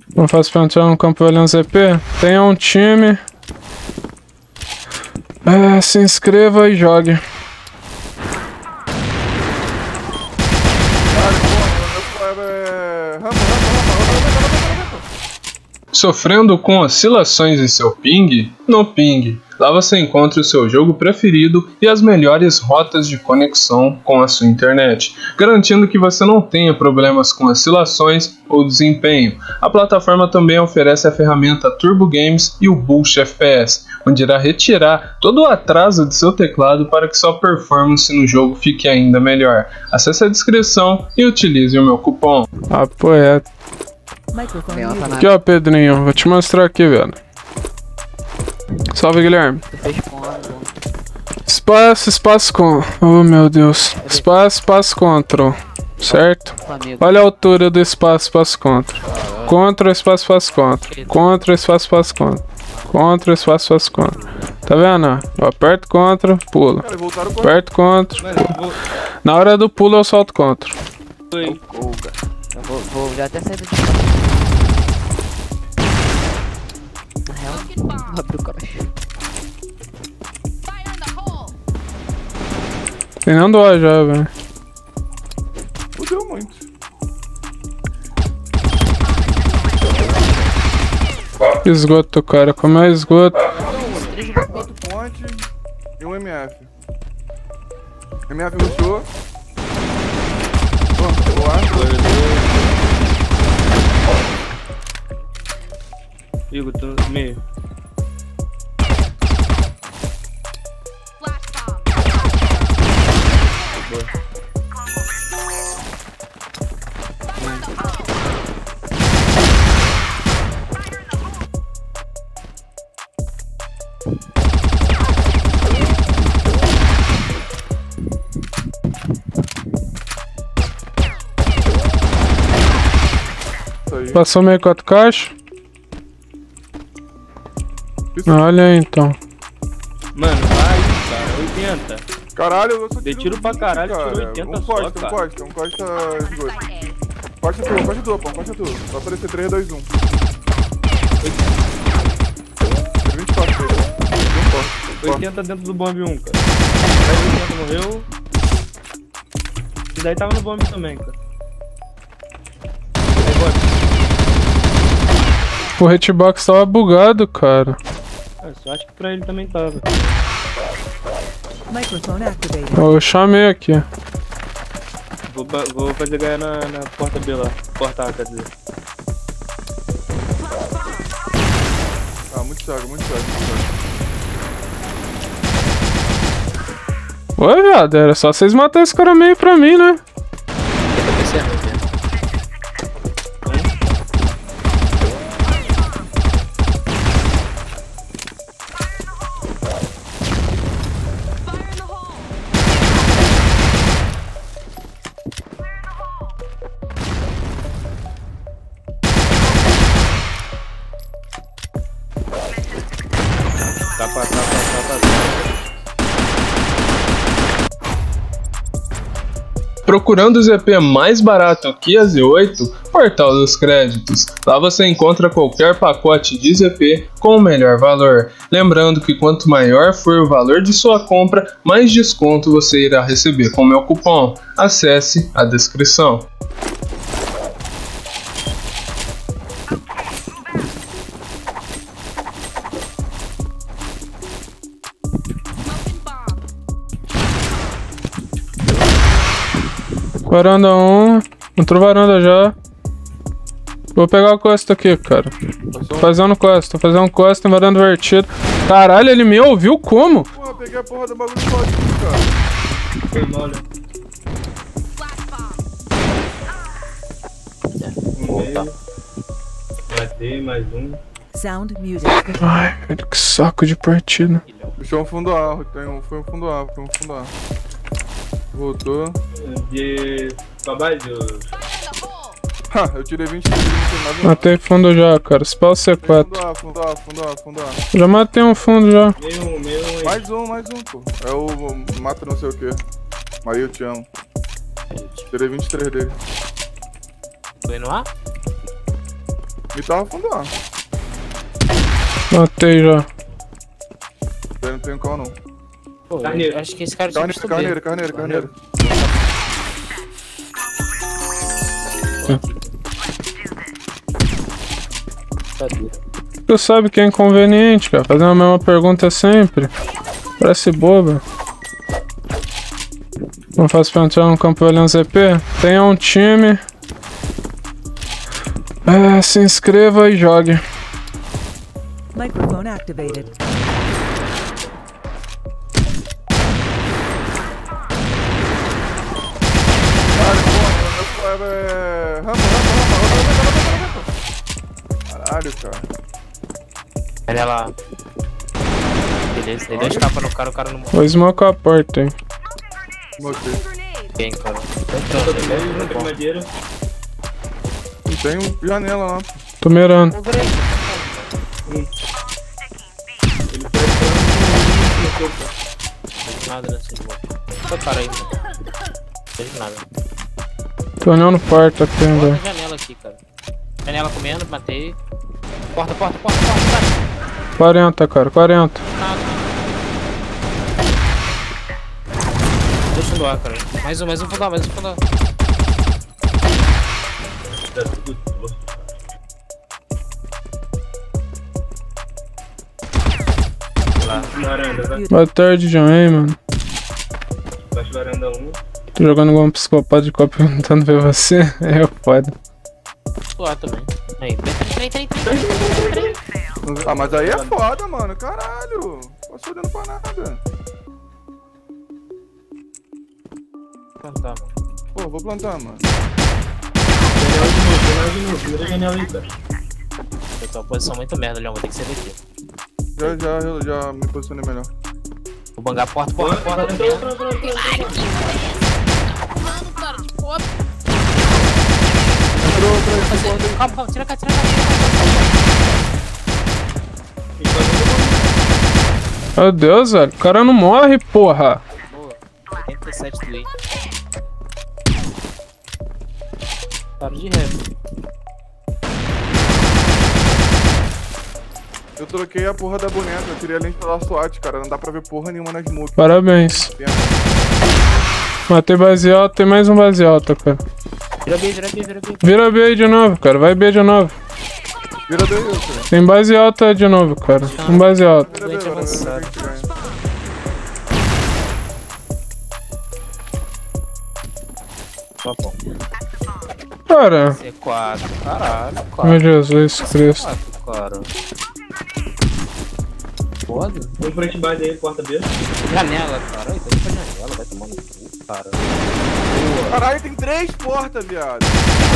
Não faço pra entrar no campo valendo ZP? Tenha um time. Se inscreva e jogue. Sofrendo com oscilações em seu ping? No Ping. Lá você encontra o seu jogo preferido e as melhores rotas de conexão com a sua internet, garantindo que você não tenha problemas com oscilações ou desempenho. A plataforma também oferece a ferramenta Turbo Games e o Boost FPS, onde irá retirar todo o atraso de seu teclado para que sua performance no jogo fique ainda melhor. Acesse a descrição e utilize o meu cupom. Apoia. Aqui ó, Pedrinho, vou te mostrar aqui, velho. Salve, Guilherme. Espaço com... Oh, meu Deus. Espaço, Ctrl. Certo? Olha a altura do espaço, Ctrl. Ctrl, espaço, Ctrl. Ctrl, espaço, Ctrl. Ctrl, espaço, Ctrl. Tá vendo? Eu aperto Ctrl, pulo. Aperto Ctrl, pulo. Na hora do pulo eu solto Ctrl. Vou já até sair do vou abrir o caixa. Tem não dó já, velho. Fudeu muito. Esgoto, cara. Como é esgoto? 4 ponte e um MF. MF lutou. Igor, tô no meio. Passou meio 4 caixas. Olha aí então. Mano, vai, cara, 80. Caralho, eu só Dei tiro pra caralho, cara. tirou 80 um só, costa, cara. um costa esgoto. Costa tua, pô, costa tua. Vai aparecer 3, 2, 1. 24, 80 dentro do bomb 1, cara. Aí 80 morreu. E daí tava no bomb também, cara. Aí, bora. O hitbox tava bugado, cara. Só acho que pra ele também tava. Eu chamei aqui. Vou fazer ganhar na porta B lá. Porta A, quer dizer. Ah, muito cego. Oi, viado, era só vocês matarem esse cara meio pra mim, né? Tá. Procurando o ZP mais barato que a Z8, Portal dos Créditos. Lá você encontra qualquer pacote de ZP com o melhor valor. Lembrando que quanto maior for o valor de sua compra, mais desconto você irá receber com o meu cupom. Acesse a descrição. Varanda 1, entrou varanda já. Vou pegar o quest aqui, cara. Tô fazendo quest em varanda vertida. Caralho, ele me ouviu como? Porra, peguei a porra do bagulho sozinho, cara. Foi mole. Volta. Matei mais um. Sound music. Ai, velho, que saco de partida. Puxou um fundo A, foi um fundo A. Voltou. De trabalho. Ha, eu tirei 20 não tem nada. Matei fundo já, cara. Spell C4. Fundo A. Já matei um fundo já. Meio. Mais um, pô. É o mata não sei o que. Maria, eu te amo. Tirei 23 dele. Foi no ar? Me tava fundo lá. Matei já. Eu não tenho cal não. Pô, Carneiro. eu acho que esse cara tinha visto Carneiro, B. carneiro, carneiro. Tu sabe que é inconveniente, cara. Fazer a mesma pergunta sempre. Parece boba. Não faço pra entrar no campo olhando ZP? Tenha um time. Se inscreva e jogue. Microphone activated. Caralho, cara. Olha lá. Beleza, dei 2 tapas no cara, o cara não morreu. Vou smocar a porta, hein. Mostrei. Bem, cara. Tô também, na madeira. Não tem um janela lá. Tô mirando. Ele foi Não vejo nada nessa smoke. Só cara aí, mano. Não vejo nada. Tô olhando porta aqui Bota ainda. a janela aqui, cara. Janela comendo, matei. Porta, cara. 40, cara, 40. Nada. Deixa eu doar, cara. Mais um fundar. varanda, vai. Boa tarde, John, hein, mano. Baixo varanda 1. Tô jogando igual um psicopata de copo tentando ver você. É foda. Doar também. Aí, trem. Ah, mas aí é foda, mano. Caralho. Posso olhando pra nada. Plantar, mano. Pô, vou plantar, mano. Janela de novo. Primeira janela aí, cara. Pessoal, posição muito merda, Leão. Vou ter que sair daqui. Já me posicionei melhor. Vou bangar a porta. Entrou. Mano, cara, de foda. Entrou. Calma, tira cá. Meu Deus, velho. O cara não morre, porra. Boa. 87 do item. Cara de rap. Eu troquei a porra da boneca, eu tirei a lente pela SWAT, cara. Não dá pra ver porra nenhuma na smoke. Parabéns. Matei base alta, tem mais um base alta, cara. Vira B. Vira B aí de novo, cara. Vai B de novo. Vira daí, cara. Tem base alta de novo, cara. Um base alta. Vira Doente daí, avançado. Tá bom. Cara. C4. Caralho, Meu Jesus Cristo. 4, cara. Foda. Um frente base aí, porta B. Janela, cara. Ai, tá indo pra janela, vai tomando cu, cara. Caralho, tem 3 portas, viado.